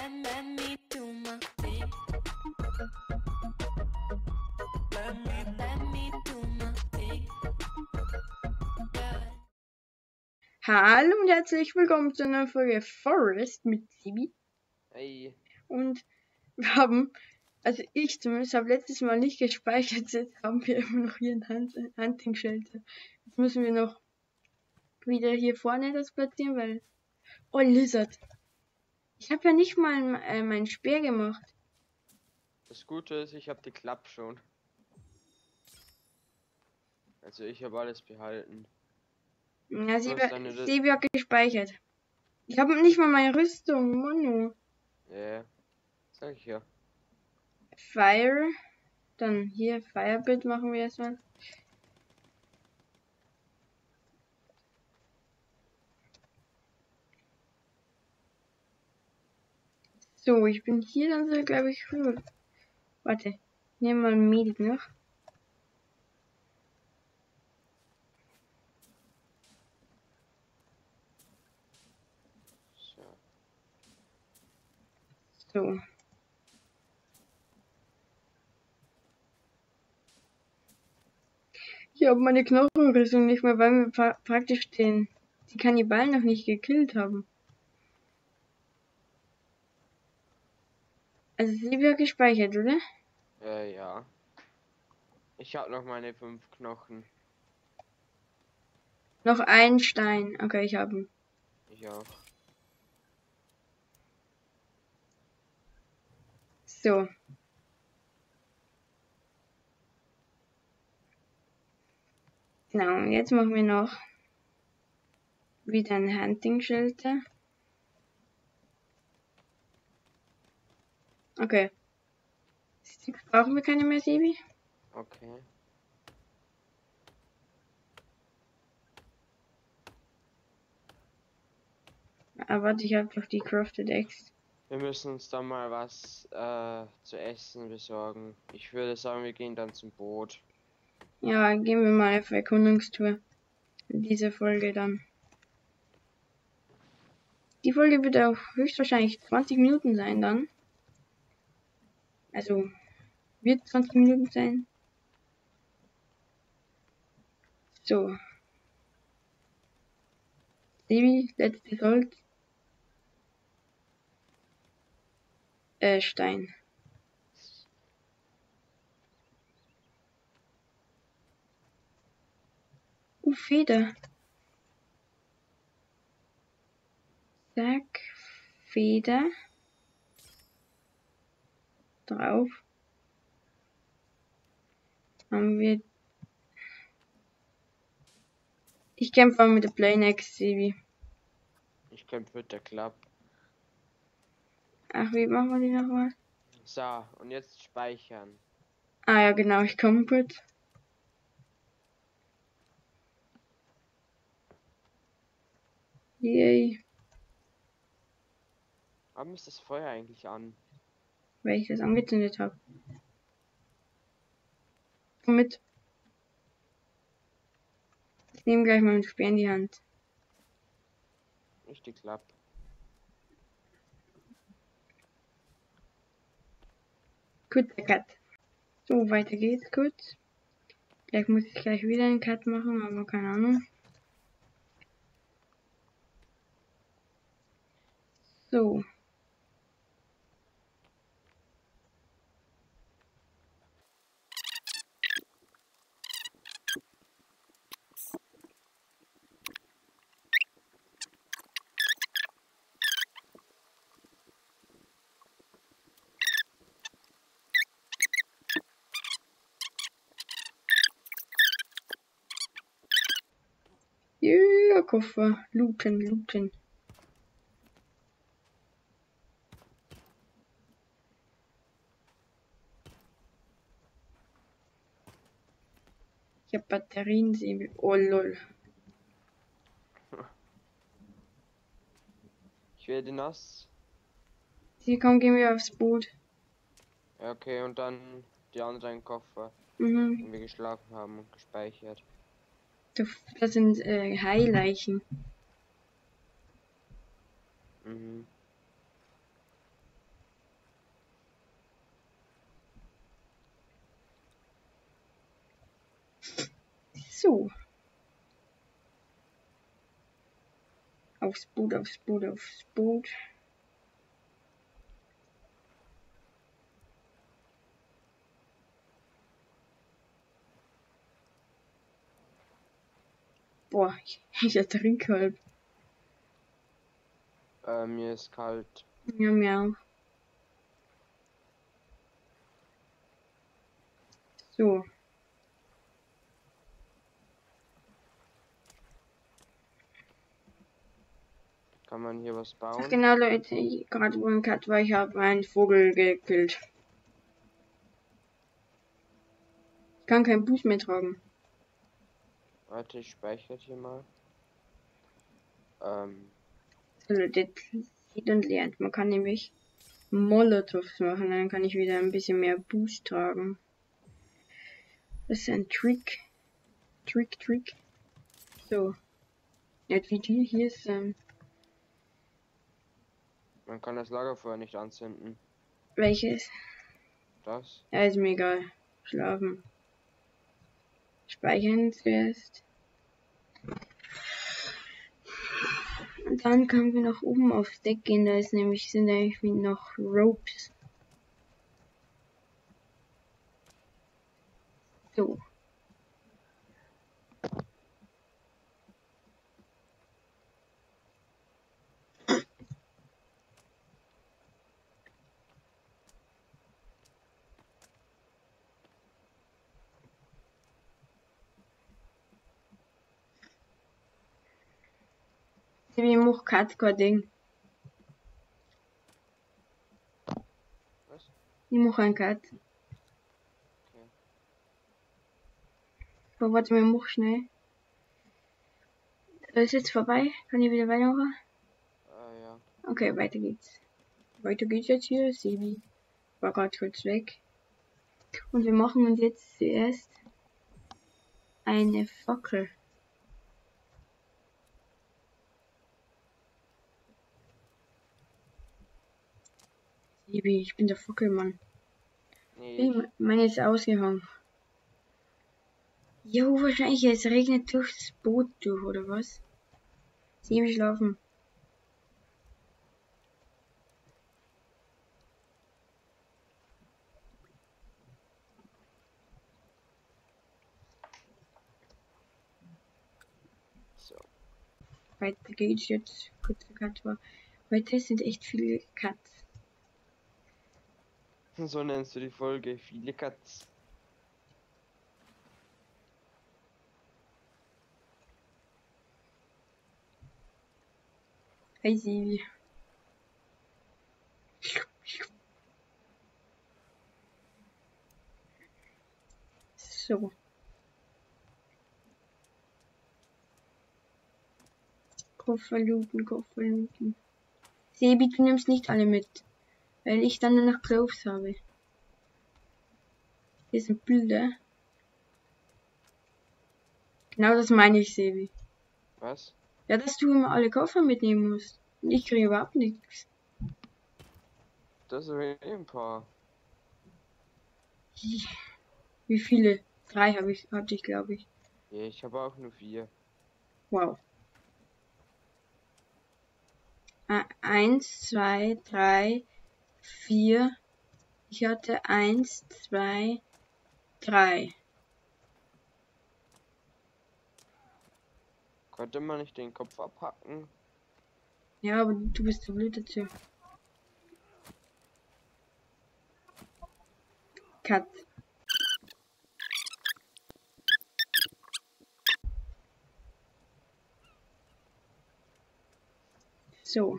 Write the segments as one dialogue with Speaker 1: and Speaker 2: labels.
Speaker 1: Hallo und herzlich willkommen zu einer Folge Forest mit Sibi.
Speaker 2: Hey.
Speaker 1: Und wir haben, also ich zumindest, habe letztes Mal nicht gespeichert, jetzt haben wir immer noch hier ein Hunting Shelter. Jetzt müssen wir noch wieder hier vorne das platzieren, weil... Oh, Lizard. Ich habe ja nicht mal meinen Speer gemacht.
Speaker 2: Das Gute ist, ich habe die Klappe schon. Also ich habe alles behalten.
Speaker 1: Ja,
Speaker 2: Sibi
Speaker 1: Sibi hat gespeichert. Ich habe nicht mal meine Rüstung, Manu.
Speaker 2: Ja, sag ich ja.
Speaker 1: Fire. Dann hier Firebit machen wir erstmal. So, ich bin hier dann so, glaube ich, rüber. Warte, ich nehme mal ein Medic noch.
Speaker 2: So.
Speaker 1: So. Ich habe meine Knochenrüstung nicht mehr, weil wir praktisch die Kannibalen noch nicht gekillt haben. Also sie wird gespeichert, oder?
Speaker 2: Ja. Ich habe noch meine 5 Knochen.
Speaker 1: Noch ein Stein. Okay, ich habe ihn.
Speaker 2: Ich auch.
Speaker 1: So. Genau, und jetzt machen wir noch wieder ein Hunting Shelter. Okay. Brauchen wir keine mehr, Sebi?
Speaker 2: Okay.
Speaker 1: Aber warte, ich habe doch die Crafted Axe.
Speaker 2: Wir müssen uns dann mal was zu essen besorgen. Ich würde sagen, wir gehen dann zum Boot.
Speaker 1: Ja, gehen wir mal auf Erkundungstour. In dieser Folge dann. Die Folge wird auch höchstwahrscheinlich 20 Minuten sein dann. Also, wird 20 Minuten sein. So. Sebi, letztes Holz. Stein. Feder. Zack. Feder. Drauf. Haben wir. Ich kämpfe mal mit der Plane Axe, Sebi.
Speaker 2: Ich kämpfe mit der Klappe.
Speaker 1: Ach, wie machen wir die nochmal?
Speaker 2: So, und jetzt speichern.
Speaker 1: Ah ja, genau, ich komme kurz. Yay.
Speaker 2: Warum ist das Feuer eigentlich an?
Speaker 1: Weil ich das angezündet habe. Komm mit. Ich nehme gleich mal ein Speer in die Hand.
Speaker 2: Nicht die Klappe.
Speaker 1: Kurzer Cut. So, weiter geht's kurz. Vielleicht muss ich gleich wieder einen Cut machen, aber keine Ahnung. So. Ja, Koffer. Looten. Ich hab Batterien, oh lol.
Speaker 2: Ich werde nass.
Speaker 1: Hier komm, gehen wir aufs Boot.
Speaker 2: Ja, okay, und dann die anderen Koffer,
Speaker 1: Mhm.
Speaker 2: den wir geschlafen haben und gespeichert.
Speaker 1: Das sind Haileichen.
Speaker 2: Mhm.
Speaker 1: So. Aufs Boot, aufs Boot, aufs Boot. Boah, ich ertrinke halb.
Speaker 2: Mir ist kalt.
Speaker 1: Ja, mir auch. So.
Speaker 2: Kann man hier was
Speaker 1: Ach
Speaker 2: bauen?
Speaker 1: genau, Leute, gerade wo ein Cut war, ich habe einen Vogel gekillt. Ich kann keinen Boost mehr tragen.
Speaker 2: Warte, ich speichere hier mal.
Speaker 1: So, Leute, sieht und lernt. Man kann nämlich Molotovs machen, dann kann ich wieder ein bisschen mehr Boost tragen. Das ist ein Trick. Trick. So. Jetzt wie die hier ist,
Speaker 2: Man kann das Lagerfeuer nicht anzünden.
Speaker 1: welches?
Speaker 2: Das?
Speaker 1: Ja, ist mir egal. Schlafen. Speichern zuerst. Und dann können wir nach oben aufs Deck gehen. Da ist nämlich, sind eigentlich noch Ropes. So. Ich mach kein Ding.
Speaker 2: Was?
Speaker 1: Ich mach einen Cut.
Speaker 2: Okay.
Speaker 1: Aber warte mal, mach schnell. Das ist jetzt vorbei. Kann ich wieder weitermachen?
Speaker 2: Ja.
Speaker 1: Okay, weiter geht's. Weiter geht's jetzt hier. Sebi war gerade kurz weg. Und wir machen uns jetzt zuerst eine Fackel. Sebi, ich bin der Fackelmann.
Speaker 2: Nee,
Speaker 1: Meine ist ausgehangen. Jo, wahrscheinlich es regnet durchs Boot durch, oder was? Sebi schlafen.
Speaker 2: so.
Speaker 1: Weiter geht's jetzt. Kurzer Cut war. Heute sind echt viele Cuts.
Speaker 2: So nennst du die Folge. Viele Cuts.
Speaker 1: Hey Sebi. So. Koffer looten. Sebi, du nimmst nicht alle mit. Weil ich dann nur noch Cloves habe. Hier sind Bilder. Genau das meine ich, Sebi.
Speaker 2: Was?
Speaker 1: Ja, dass du immer alle Koffer mitnehmen musst. Und ich kriege überhaupt nichts.
Speaker 2: Das sind ein paar.
Speaker 1: Wie viele? 3 hatte ich, glaube ich.
Speaker 2: Ja, ich habe auch nur 4.
Speaker 1: Wow. 1, 2, 3, 4. Ich hatte 1, 2, 3.
Speaker 2: Konnte man nicht den Kopf abhacken?
Speaker 1: Ja, aber du bist zu blöd dazu. Cut. So.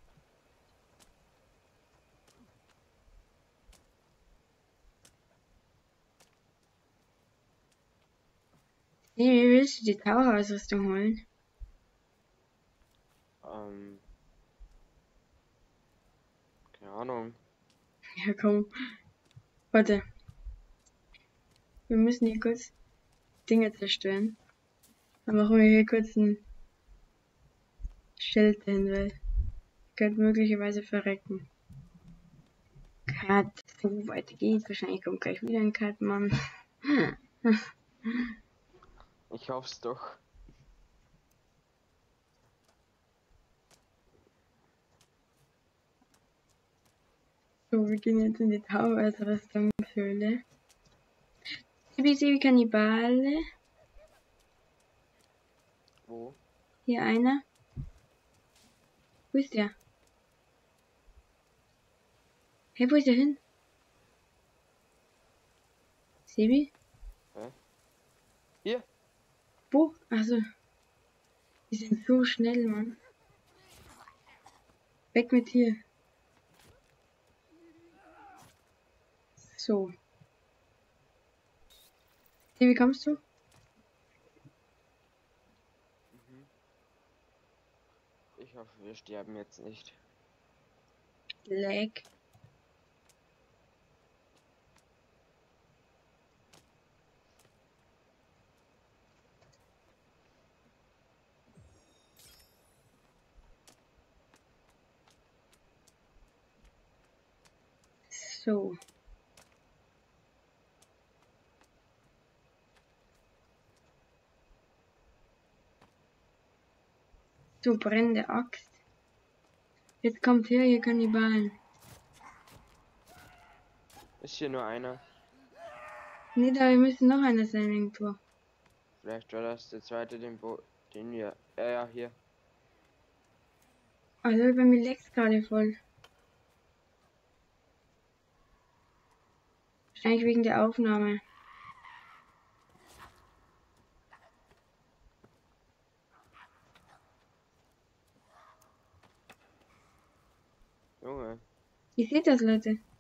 Speaker 1: Wie willst du die Tower-Ausrüstung holen?
Speaker 2: Keine Ahnung.
Speaker 1: Ja, komm. Warte. Wir müssen hier kurz Dinge zerstören. Dann machen wir hier kurz ein Schild hin, weil ich könnte möglicherweise verrecken. Cut. So weiter geht's. Wahrscheinlich kommt gleich wieder ein Cut, Mann.
Speaker 2: Ich hoff's doch.
Speaker 1: So, wir gehen jetzt in die Tauweisrüstungshöhle. Sibi Kannibale.
Speaker 2: Wo?
Speaker 1: Hier einer. Wo ist der? Hey, wo ist der hin? Sebi?
Speaker 2: Hä? Hier?
Speaker 1: Wo? Also, die sind so schnell, Mann. Weg mit hier. So. Sebi, kommst du?
Speaker 2: Mhm. Ich hoffe, wir sterben jetzt nicht.
Speaker 1: Lag. So. Du brennende Axt. Jetzt kommt her, ihr Kannibalen.
Speaker 2: Ist hier nur einer?
Speaker 1: Nee, da müsste noch einer sein irgendwo.
Speaker 2: Vielleicht war das der zweite, den wir. Ja, hier.
Speaker 1: Also bei mir leckt's gerade voll. Wahrscheinlich wegen der Aufnahme.
Speaker 2: Junge.
Speaker 1: Ihr seht das, Leute.